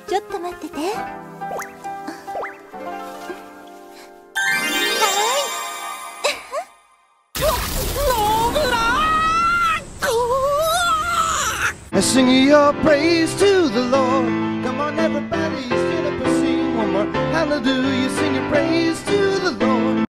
ちょっと待ってて。 Singing your praise to the Lord. Come on, everybody, stand up and sing one more. Hallelujah, sing your praise to